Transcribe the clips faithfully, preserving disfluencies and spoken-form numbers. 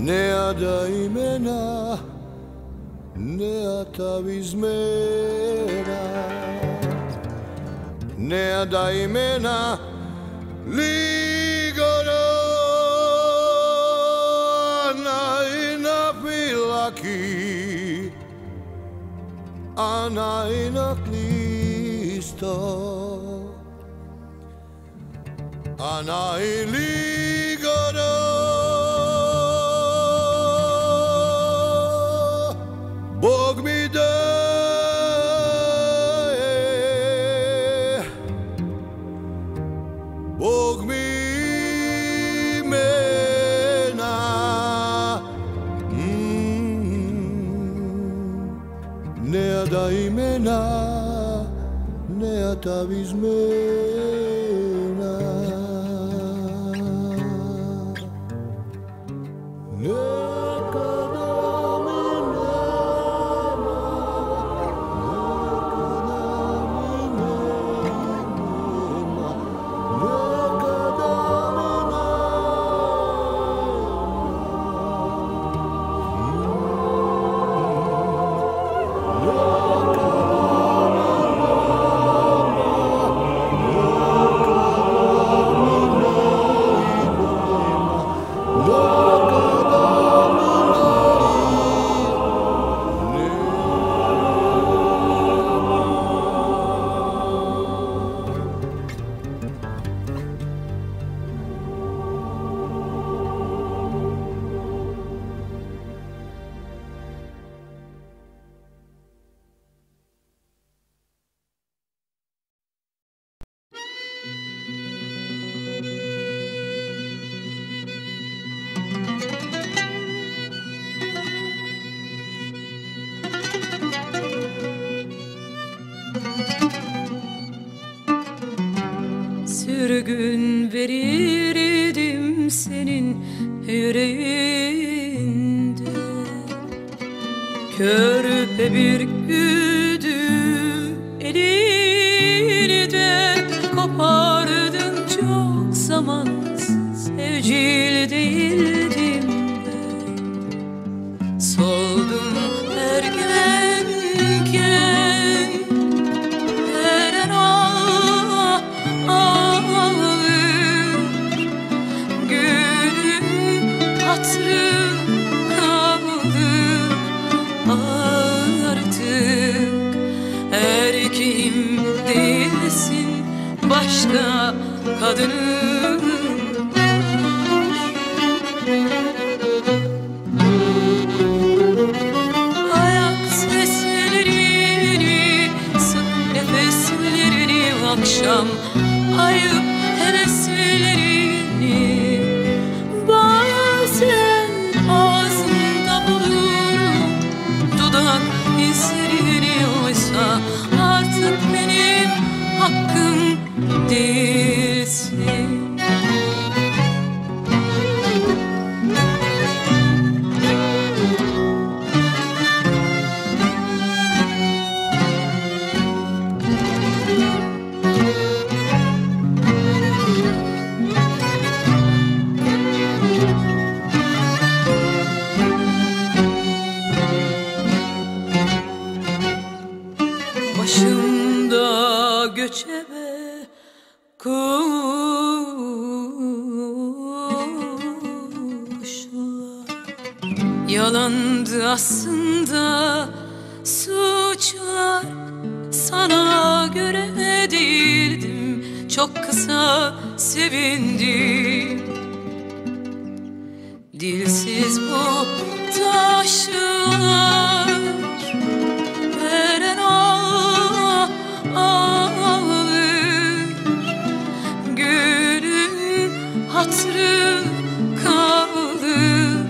νέα τα ημένα, νέα τα βυσμένα, νέα τα ημένα, λίγο να είναι φυλακή, άνα είναι κλειστό, άνα είναι λίγο. Bog mi daje, Bog mi imena, nea da imena, nea ta vizmena. Sürgün verirdim senin yüreğinde, körpe bir güdü elini de kopardın çok zaman, sevgili değildim ben. Soldum ergenken veren ah, ağır, gönlüm hatırım kalır artık. Erkeğim değilsin, başka kadınım. Ayak seslerini, sık nefeslerini, akşam ayıp heveslerini bazen ağzımda bulurum, dudak izlerini. Oysa artık benim hakkım değilsin. Başımda göçebe kuşlar, yalandı aslında suçlar. Sana göre değildim, çok kısa sevindim. Dilsiz bu taşlar veren ah, ağır, gönlüm hatırım kalır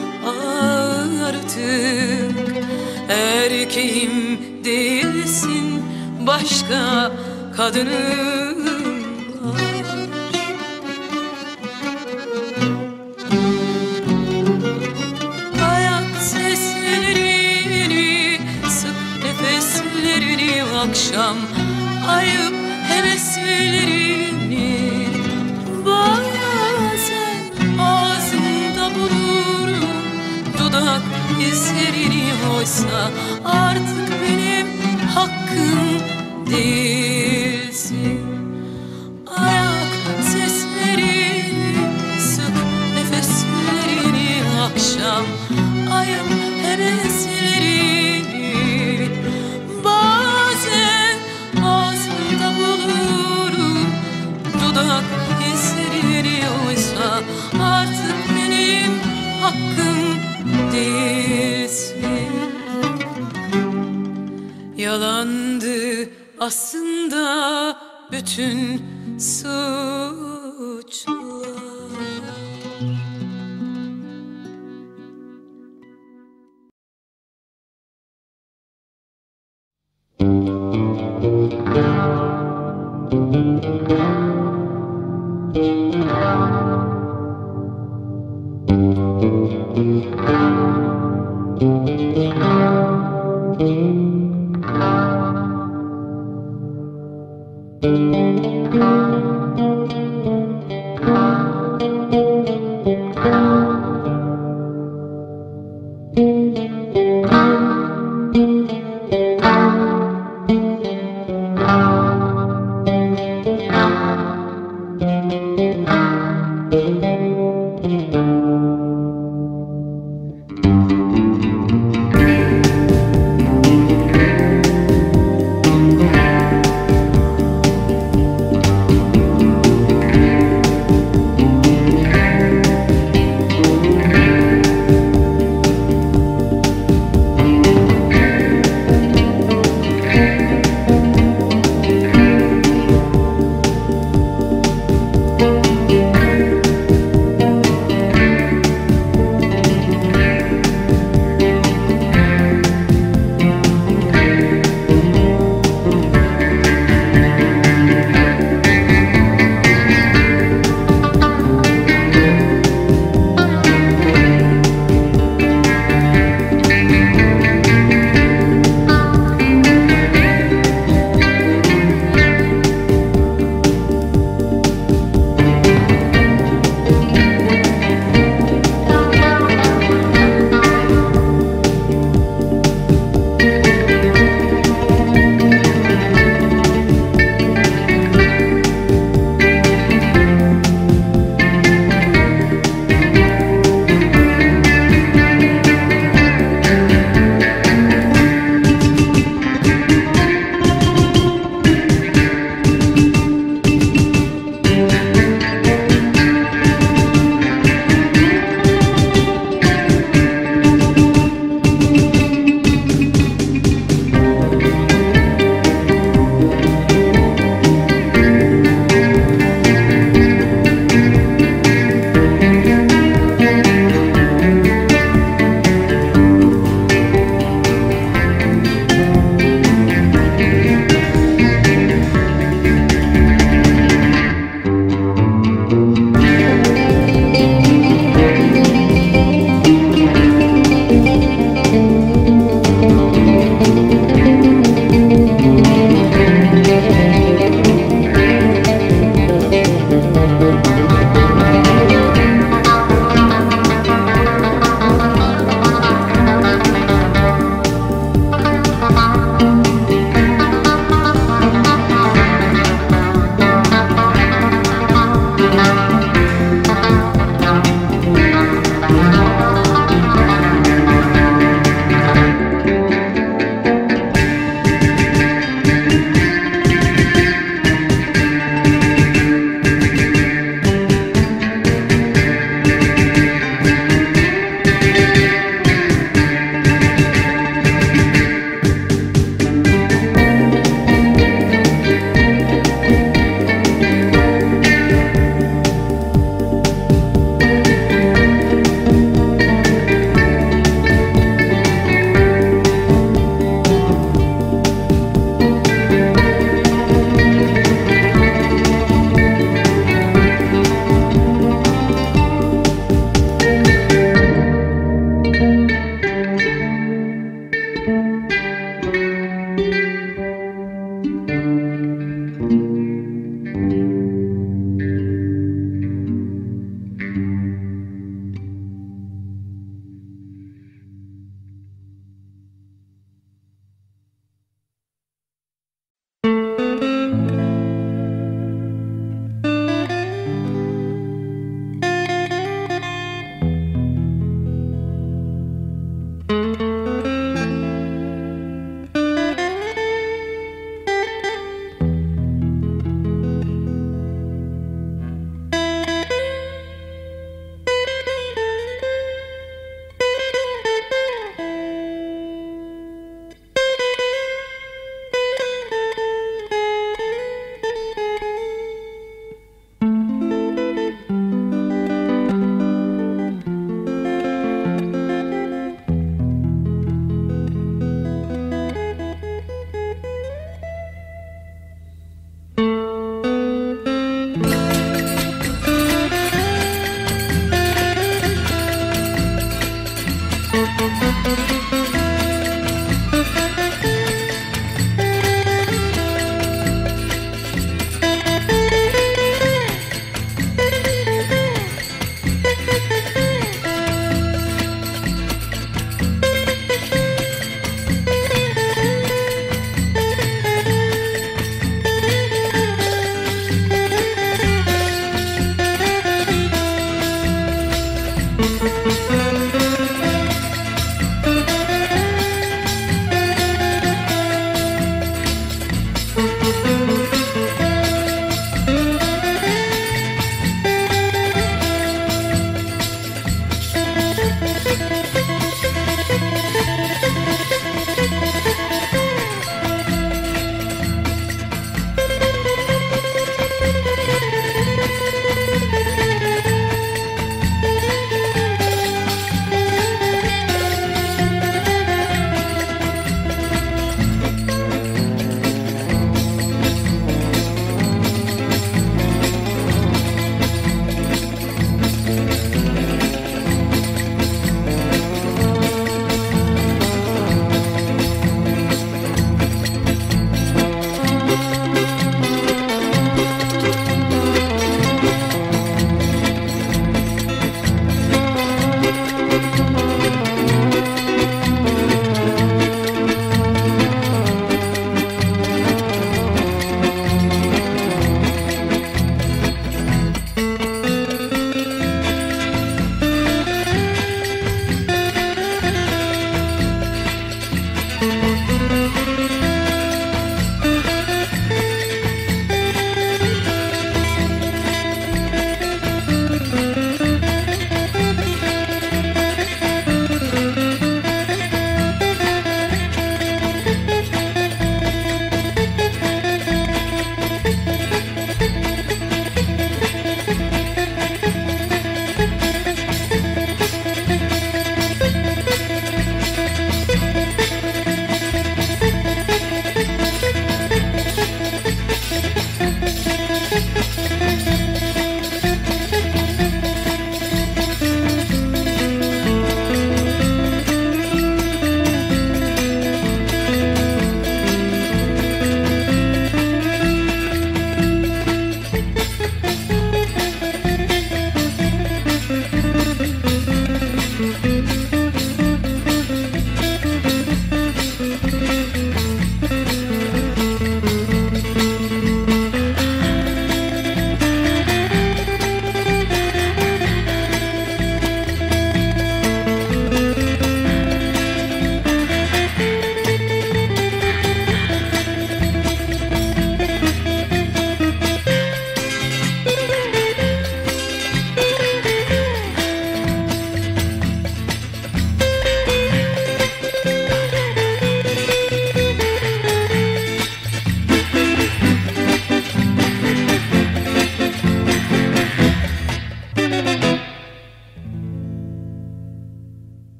artık. Erkeğim değilsin, başka kadınım var. Ayak seslerini, sık nefeslerini, akşam ayıp heveslerini bazen ağzımda bulurum, izlerini oysa artık benim hakkım değilsin. Ayak seslerini, sık nefeslerini, akşam ayıp heveslerini bazen ağzımda bulurum, dudak izlerini oysa artık benim hakkım değilsin. Yalandı aslında bütün suçlar.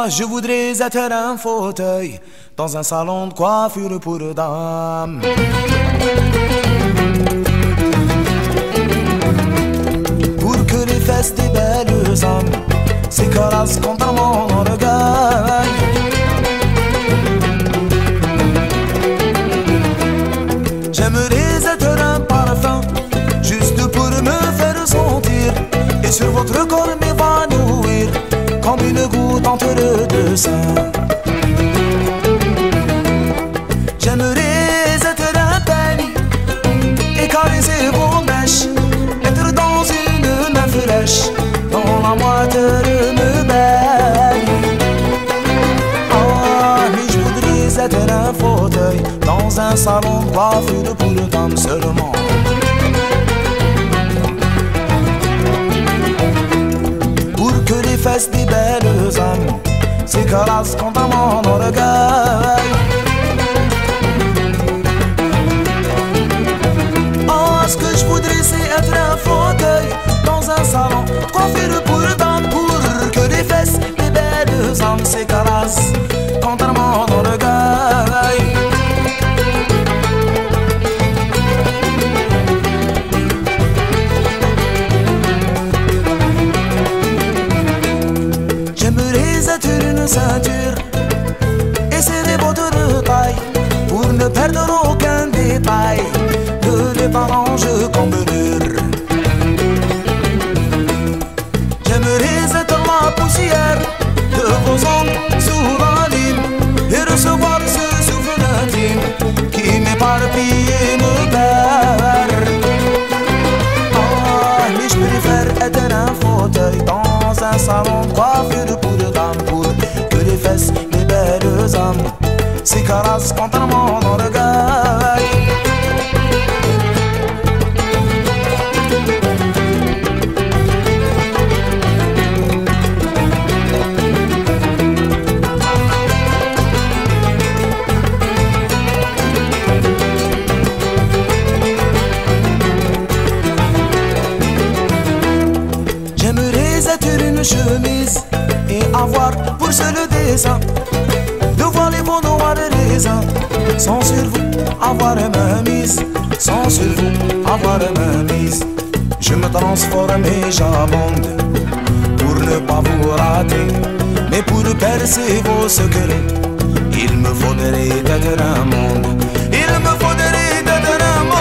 je voudrais être un fauteuil dans un salon de coiffure pour dames. Pour que les fesses des belles âmes s'écrasent contre mon orgueil. J'aimerais être un parfum juste pour me faire sentir et sur votre corps m'évanouir comme une goutte entre les deux seins. J'aimerais être un peigne et caresser vos mèches, être dans une main fraîche dans la moiteur me baigne. Ah, mais je voudrais être un fauteuil dans un salon de coiffure pour dames seulement. Pour que les fesses des belles âmes s'écrasent contre mon orgueil. Oh, ce que je voudrais c'est être un fauteuil dans un salon de coiffure pour dames, pour que les fesses des belles âmes s'écrasent contre mon orgueil. J'aimerais être une ceinture et serrer votre taille pour ne perdre aucun détail de les arrange comme mur. J'aimerais être la poussière de vos ongles sous la lime et recevoir ce souffle intime qui m'éparpille et me perd. Ah, mais je préfère être un fauteuil dans un salon de coiffure pour dames, pour que les fesses des belles âmes s'écrasent contre mon orgueil. Chemise et avoir pour seul dessin de voir les beaux noirs de raisin, sans sur vous avoir ma mise, sans sur vous avoir ma mise. Je me transforme et j'abonde pour ne pas vous rater, mais pour percer vos secrets il me faudrait être un monde, il me faudrait être un monde.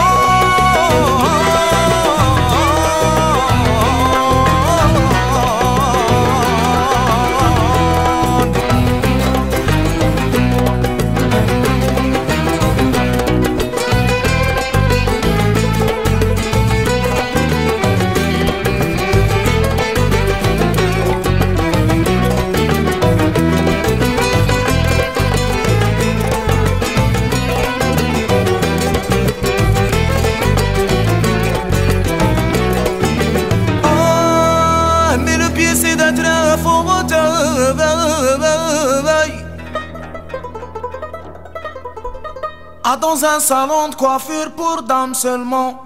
Ah, dans un salon de coiffure pour dames seulement.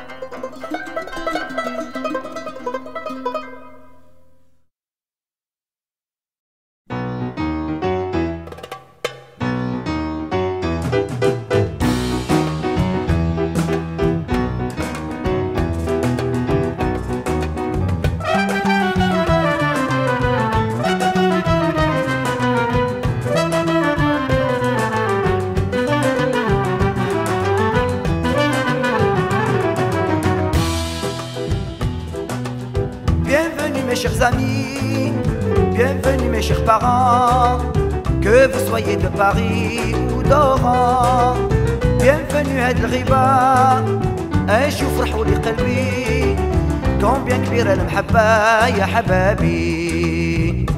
Chers amis, bienvenue mes chers parents, que vous soyez de Paris ou d'Oran. Bienvenue à الغيبة أشوف فرحوا لي قلبي كومبيان كبيرة المحبة يا حبابي.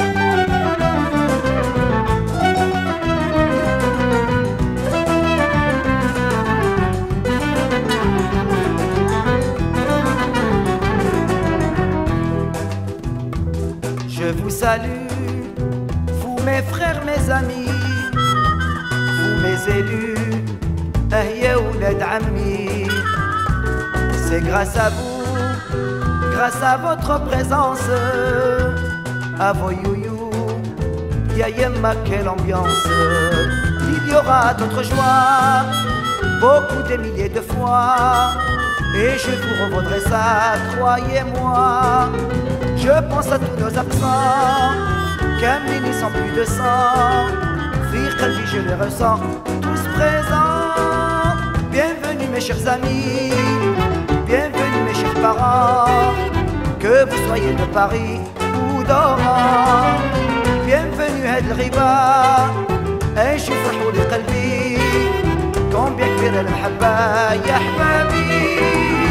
Je vous salue, vous mes frères, mes amis, vous mes élus, ahya oulad ammi. C'est grâce à vous, grâce à votre présence, à vos youyou, Ya Yemma, quelle ambiance! Il y aura d'autres joies, beaucoup de milliers de fois, et je vous revaudrai ça, croyez-moi. Je pense à tous nos absents, Camini sans plus de sang, Fir Kalbi je les ressens, tous présents. Bienvenue mes chers amis, bienvenue mes chers parents, que vous soyez de Paris ou d'Oran. Bienvenue à El Riba, et je فرحوا لي قلبي combien كبيرة المحبة يا حبابي.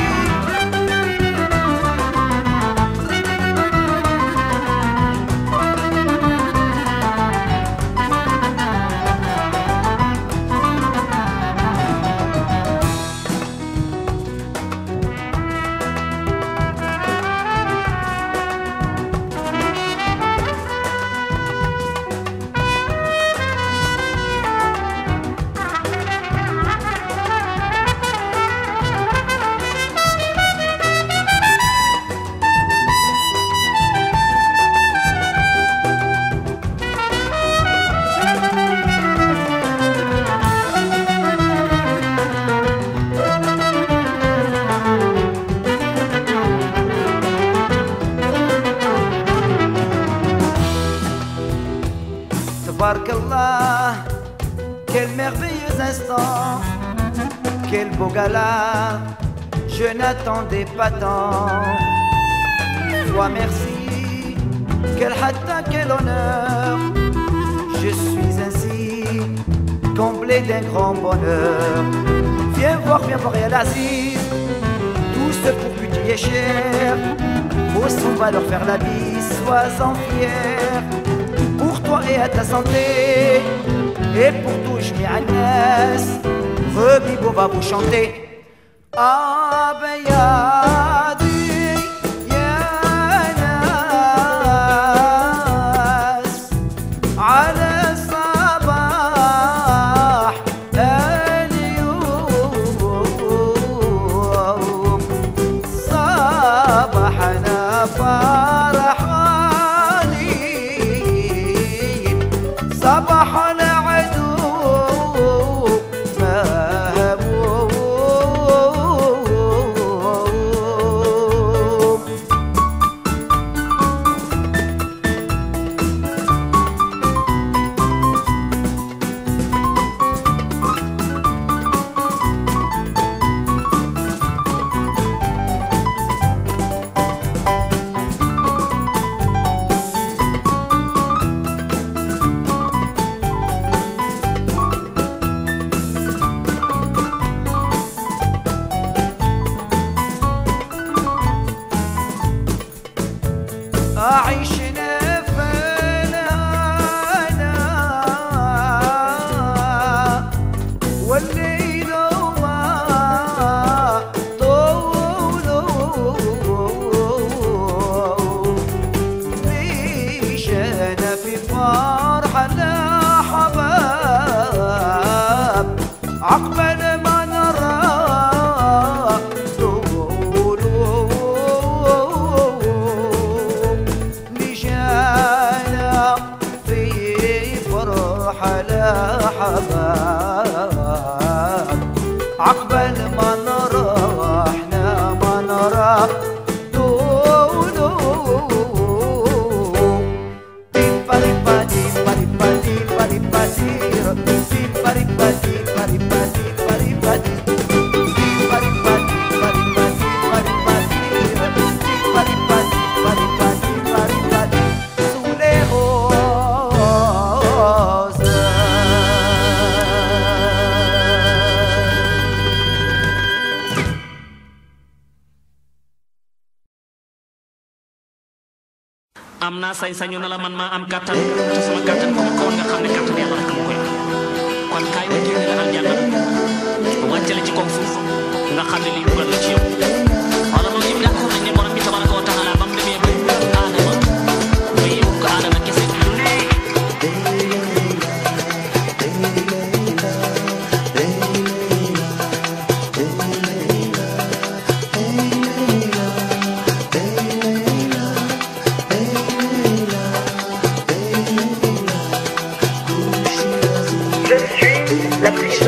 Tabarakallah, quel merveilleux instant, quel beau gala, je n'attendais pas tant. Toi merci, quel hatta, quel honneur, je suis ainsi, comblé d'un grand bonheur. Viens voir, viens voir El Aziz, tout ce pour que tu es cher, Moussou va leur faire la bise, sois-en fier. Pour toi et à ta santé, et pour tout Jmi'a Nas, Rebibo va vous chanter. Ah ben yadi ya nas, ala sabah al-yawm, sabahna farah. صباح العدو مهموم. أعيشنا في الهنا والليل وما طوله، ليش أنا في فرحة الأحباب عقبال ما نرى على حباب عقبال ما نرى احنا ما نرى دولو. تيبا ريبا تيبا ريبا تيبا ريبا تيبا ريبا تيبا ريبا تيبا ريبا am naa sañ-sañu na la man maa am kàttan te sama kàttan bu ma ko woon nga xam ne kàttan yàlla rek ma koy kon kaay ma génne la aljanna wàccale ci kaw suuf nga xam ne lii dugal la ci yow. wala loolu yëpp d'accord nañ ne borom bi tabaraka wa taala ba mu demee ba aadama ba yëngu ko aadama kese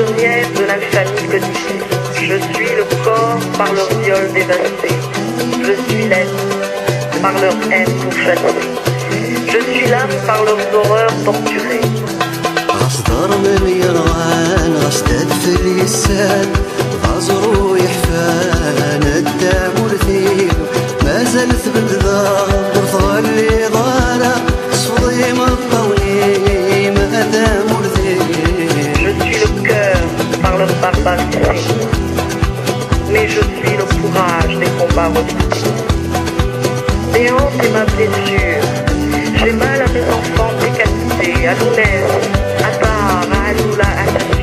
nièce de l'infamie codifiée. Je suis le corps par leur viol dévasté. Je suis l'être par leur haine pourchassée. Je suis l'âme par leurs horreurs torturées. غصدر من يرغان غستدفل يسان غزرو يحفان الدم ورثيل ما زلت بالدار ورثغلي ضارة صفضي مطولي ما دام ورثيل. Je suis le cœur par leur barbarie, mais je suis le courage des combats hostiles. Des hantes et ma blessure, j'ai mal à mes enfants décapités, à Lounès, à Tar, à Aloula, à Tassini.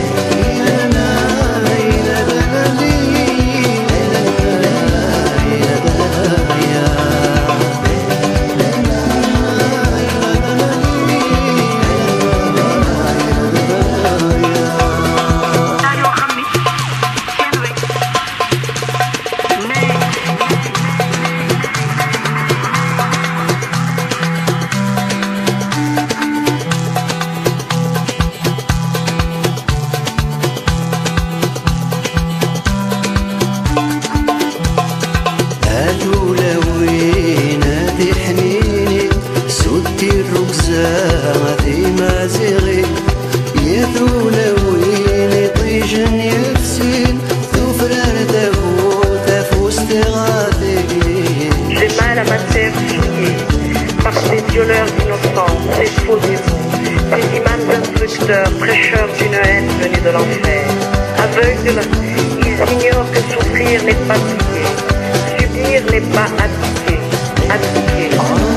Violeurs innocents, ces faux démons, ces imams instructeurs, prêcheurs d'une haine venue de l'enfer. Aveugles, ils ignorent que souffrir n'est pas piquer, subir n'est pas abdiquer, abdiquer.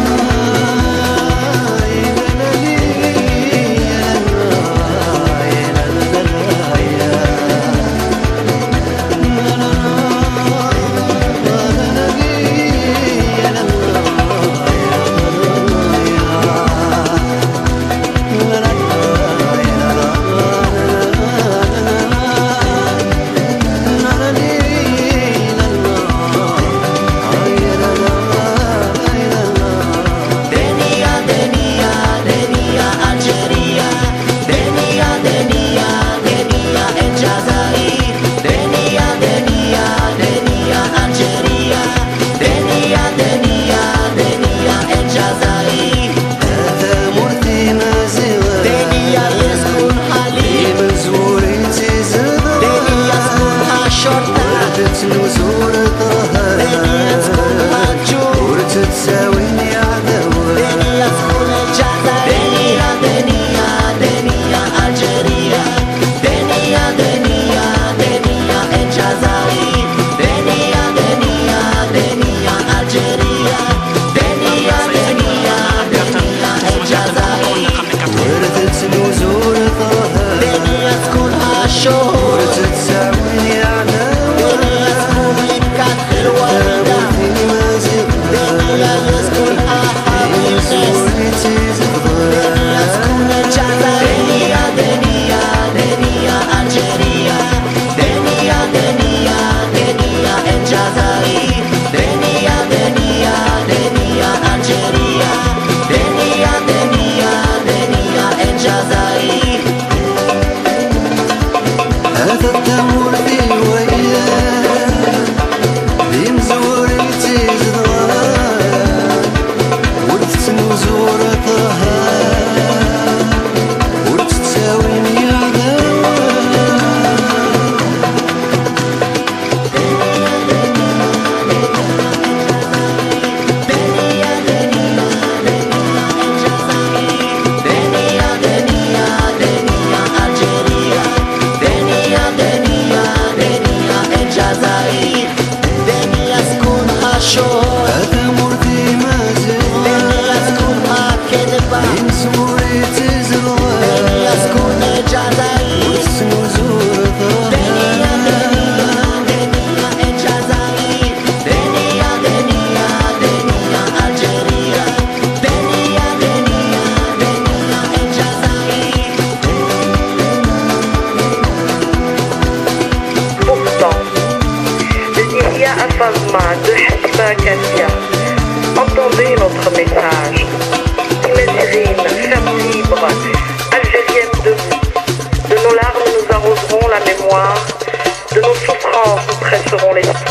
Entendez notre message. Imagine, femme libre, algérienne debout. De nos larmes nous arrosons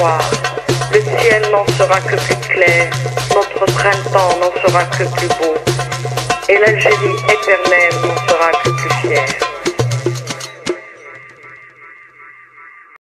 croire. Le ciel n'en sera que plus clair, notre printemps n'en sera que plus beau, et l'Algérie éternelle n'en sera que plus